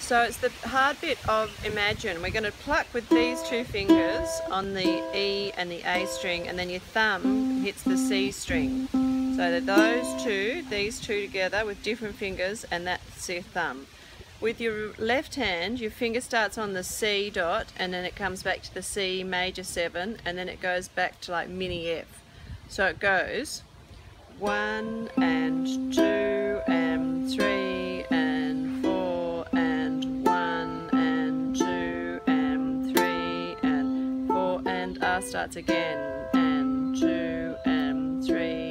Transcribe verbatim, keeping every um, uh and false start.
So it's the hard bit of imagine. We're going to pluck with these two fingers on the E and the A string, and then your thumb hits the C string. So those two, these two together with different fingers, and that's your thumb. With your left hand, your finger starts on the C dot, and then it comes back to the C major seven, and then it goes back to like mini F. So it goes one and two and three and four and one and two and three and four, and R starts again, and two and three